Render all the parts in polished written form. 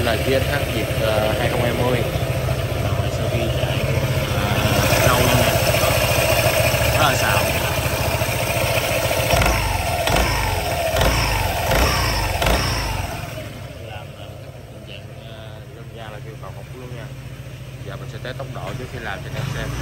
Đây là GSH Việt 2020. Rồi sau khi chạy lâu nha, rất là xạo. Làm các tình trạng lâm ra là kêu cầu một luôn nha. Giờ mình sẽ test tốc độ trước khi làm cho anh em xem.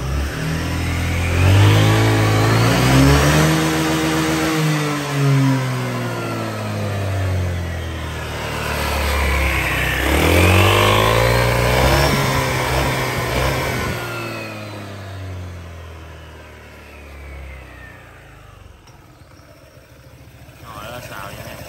Xào nha em.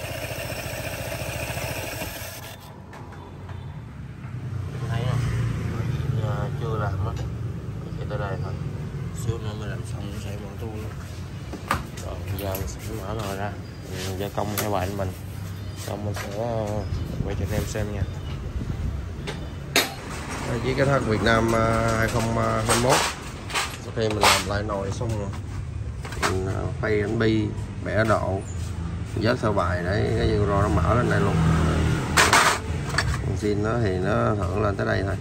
Thấy không? Chưa làm á, chạy tới đây thôi, xíu nữa mới làm xong nó sẽ mở tua luôn. Rồi giờ mình sẽ mở nồi ra, gia công theo bạn mình, xong mình sẽ quay cho anh em xem nha. Với cái thất Việt Nam 2021, sau khi mình làm lại nồi xong rồi mình phay bánh bi, bẻ độ, vớt sơ bài để cái Euro nó mở lên đây luôn. Con xin nó thì nó thượng lên tới đây thôi.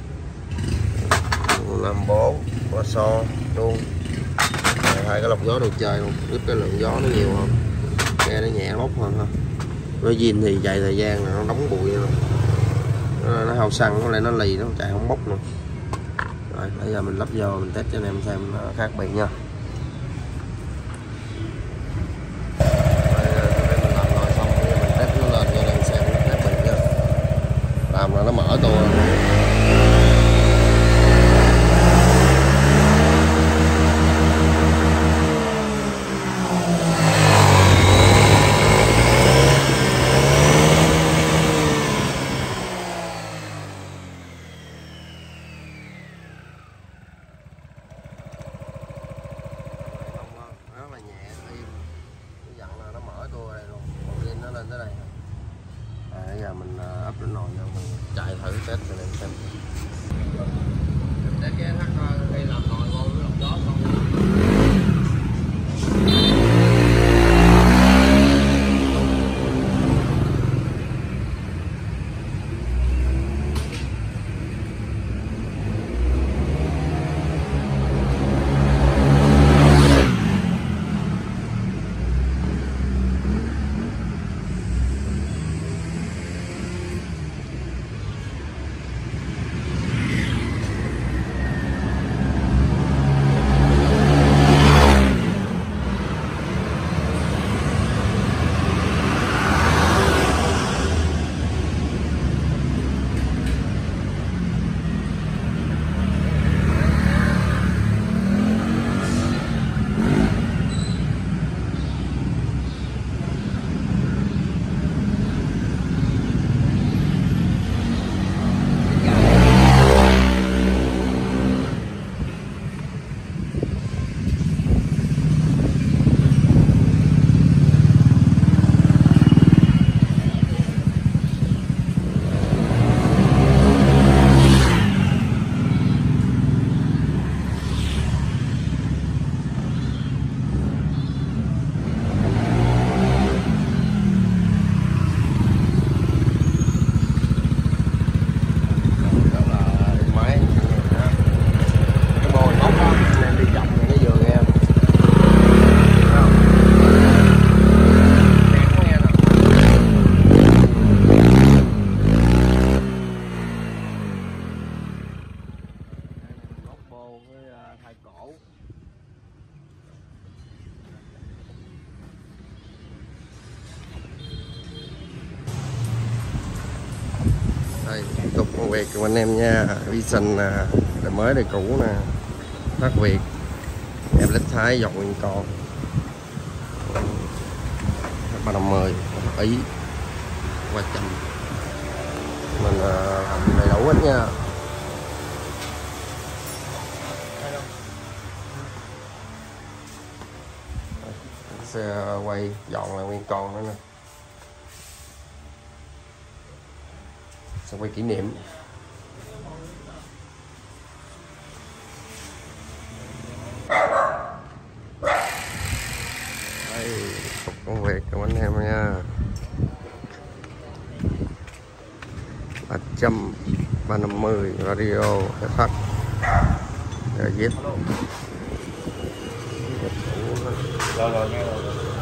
54 có so luôn. Hai cái lọc gió đồ chơi luôn, giúp cái lượng gió nó nhiều hơn, nghe nó nhẹ bốc hơn thôi. Với zin thì chạy thời gian là nó đóng bụi luôn, nó hao xăng, nó lại nó lì, nó chạy không bốc nữa. Rồi bây giờ mình lắp vô mình test cho anh em xem nó khác biệt nha. Làm là nó mở tua. Rất là nhẹ, im, dặn là nó mở tua đây luôn, còn zin nó lên tới đây. Bây giờ mình ấp lên nồi vô mình chạy thử test cho anh em xem. Mình sẽ ghé thắt khi làm nồi vô với lọc gió xong. Đây, tiếp tục công việc của anh em nha. Vision đời mới đời cũ nè, Thác Việt, em lít Thái dọn nguyên con 350 Ý qua chậm. Mình làm đầy đủ hết nha. Xe quay dọn lại nguyên con nữa nè, sẽ quay kỷ niệm. Đây, tục công việc của anh em nha. 350 radio FH rồi viết Rồi nghe rồi.